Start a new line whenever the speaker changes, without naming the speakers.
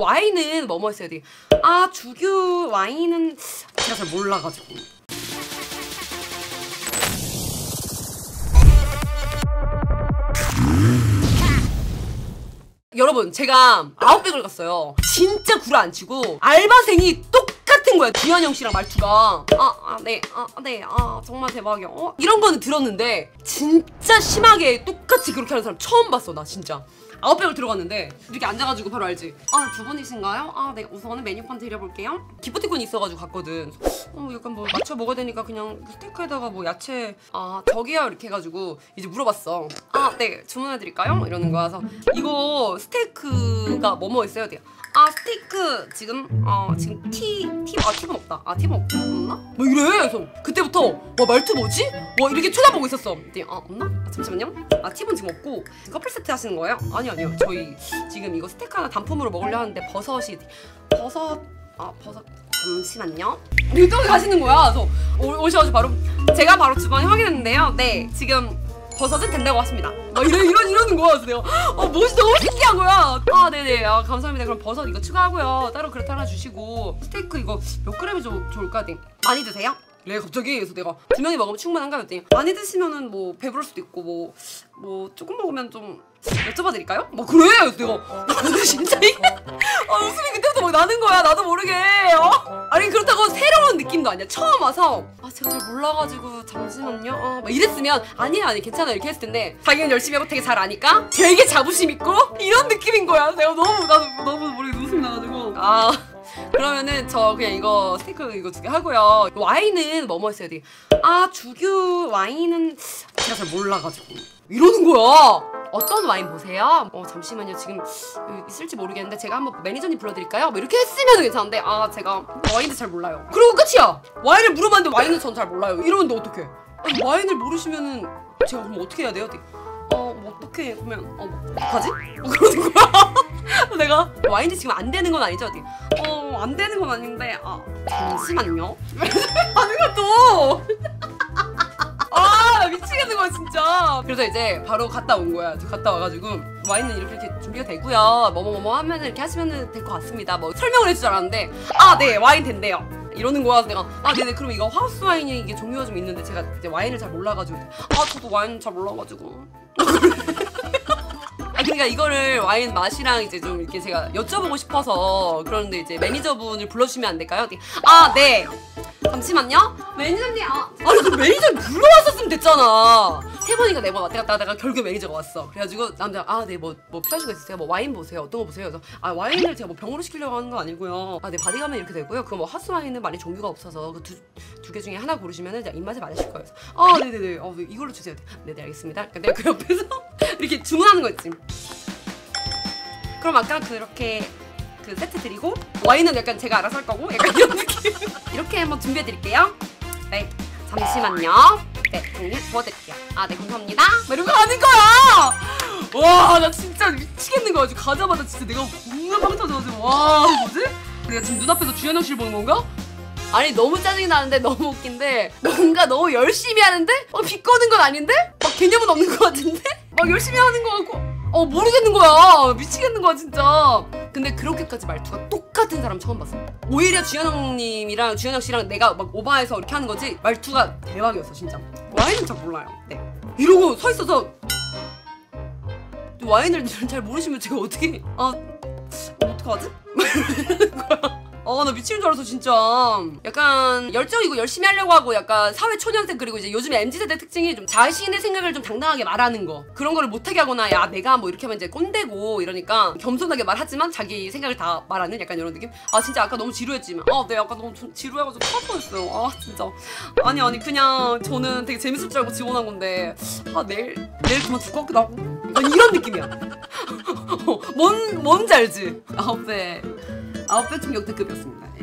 와인은 뭐뭐 했어야 돼. 아 주규 와인은 제가 잘 몰라가지고. 여러분 제가 아웃백을 갔어요. 진짜 구라 안 치고 알바생이 똑같은 거야. 주현영 씨랑 말투가 네 정말 대박이야. 이런 거는 들었는데 진짜 심하게 똑같이 그렇게 하는 사람 처음 봤어. 나 진짜 아웃백을 들어갔는데 이렇게 앉아가지고 바로 알지. 두 분이신가요? 네 우선은 메뉴판 드려볼게요. 기프티콘이 있어가지고 갔거든. 약간 뭐 맞춰 먹어야 되니까 그냥 스테이크에다가 뭐 야채 저기요 이렇게 해가지고 이제 물어봤어. 네 주문해드릴까요? 이러는 거야. 그래서 이거 스테이크가 뭐뭐 있어야 돼요. 스테이크 지금 팁은 없다. 팁은 없나? 뭐 이래. 그래서 그때부터 와 말투 뭐지? 와 이렇게 쳐다보고 있었어. 없나? 잠시만요. 팁은 지금 없고 커플 세트 하시는 거예요? 아니요. 저희 지금 이거 스테이크 하나 단품으로 먹으려 하는데 버섯 잠시만요. 이렇게 가시는 거야. 그래서 오셔가지고 제가 바로 주방에 확인했는데요. 네 지금 버섯은 된다고 하십니다. 이러는 거야. 그래서 내가 뭐지 너무 신기한 거야. 네네 감사합니다. 그럼 버섯 이거 추가하고요. 따로 그릇 하나 주시고 스테이크 이거 몇 그램이 좋을까? 많이 드세요? 네 갑자기. 그래서 내가 2명이 먹으면 충분한가 했더니 많이 드시면은 뭐 배부를 수도 있고 뭐 조금 먹으면 좀 여쭤봐 드릴까요? 뭐 그래. 그래서 내가 진짜 이게 웃음이 그때부터 막 나는 거야. 나도 모르게. 아니 그렇다고 새로운 느낌도 아니야. 처음 와서 제가 잘 몰라가지고 잠시만요. 막 이랬으면 아니 괜찮아 이렇게 했을 텐데 자기는 열심히 하고 되게 잘 아니까 되게 자부심 있고 이런 느낌인 거야. 내가 나도 모르게 웃음이 나가지고 그러면은 저 그냥 이거 스테이크 이거 2개 하고요. 와인은 뭐뭐 했어야 돼. 주규 와인은 제가 잘 몰라가지고 이러는 거야. 어떤 와인 보세요? 잠시만요. 지금 있을지 모르겠는데 제가 한번 매니저님 불러드릴까요? 뭐 이렇게 했으면 괜찮은데 제가 와인도 잘 몰라요. 그리고 끝이야. 와인을 물어봤는데 와인은 전 잘 몰라요. 이러는데 어떡해. 와인을 모르시면은 제가 그럼 어떻게 해야 돼요? 뭐 어떻게 그러면 어떡하지? 그러는 거야. 내가 와인이 지금 안 되는 건 아니죠? 안 되는 건 아닌데 잠시만요. 하는 것도 미치겠는 거야 진짜. 그래서 이제 바로 갔다 온 거야. 갔다 와가지고 와인은 이렇게 준비가 되고요. 뭐뭐뭐 하면 이렇게 하시면 될 것 같습니다. 뭐 설명을 해주지 않았는데 네 와인 된대요. 이러는 거야. 내가 네네 그럼 이거 하우스 와인이 이게 종류가 좀 있는데 제가 이제 와인을 잘 몰라가지고 저도 와인 잘 몰라가지고 그러니까 이거를 와인 맛이랑 이제 좀 이렇게 제가 여쭤보고 싶어서 그러는데 이제 매니저분을 불러주시면 안 될까요? 네 잠시만요. 매니저님 그 매니저님 불러왔었으면 됐잖아. 3번인가 4번 왔다 갔다 하다가 결국에 매니저가 왔어. 그래가지고 남자가 네 뭐 필요하신 거 있으세요? 뭐 와인 보세요. 어떤 거 보세요? 그래서 와인을 제가 뭐 병으로 시키려고 하는 건 아니고요. 네 바디감은 이렇게 되고요. 그 뭐 하우스 와인은 많이 종류가 없어서 그 두 개 중에 하나 고르시면은 입맛에 맞으실 거예요. 그래서 네네네 이걸로 주세요. 네네 알겠습니다. 근데 그 옆에서 이렇게 주문하는 거 있지. 그럼 아까 그렇게 그 세트 드리고 와인은 약간 제가 알아서 할 거고 약간 이런 느낌. 이렇게 한번 준비해 드릴게요. 네 잠시만요. 네 종류 부어드릴게요. 네 감사합니다. 이러고 가는 거야. 와 나 진짜 미치겠는 거야. 가자마자 진짜 내가 공감 빵 터져가지고 와 뭐지? 내가 지금 눈앞에서 주현영 씨를 보는 건가? 아니 너무 짜증이 나는데 너무 웃긴데 뭔가 너무 열심히 하는데 비꼬는 건 아닌데 막 개념은 없는 것 같은데 막 열심히 하는 것 같고 모르겠는 거야. 미치겠는 거야 진짜. 근데 그렇게까지 말투가 똑같은 사람 처음 봤어. 오히려 주현영 씨랑 내가 막 오바해서 이렇게 하는 거지 말투가 대박이었어 진짜. 와인은 잘 몰라요. 네 이러고 서 있어서 와인을 잘 모르시면 제가 어떻게 어떡하지? 나 미치는 줄 알았어 진짜. 약간 열정이고 열심히 하려고 하고 약간 사회초년생 그리고 이제 요즘 MZ세대 특징이 좀 자신의 생각을 좀 당당하게 말하는 거 그런 거를 못하게 하거나 내가 뭐 이렇게 하면 이제 꼰대고 이러니까 겸손하게 말하지만 자기 생각을 다 말하는 약간 이런 느낌? 진짜 아까 너무 지루했지만 네 아까 너무 지루해가지고 토할 뻔했어요. 진짜 아니 그냥 저는 되게 재밌을 줄 알고 지원한 건데 내일 그만둘 것 같기도 하고 이런 느낌이야. 뭔지 알지? 9배 충격대급이었습니다.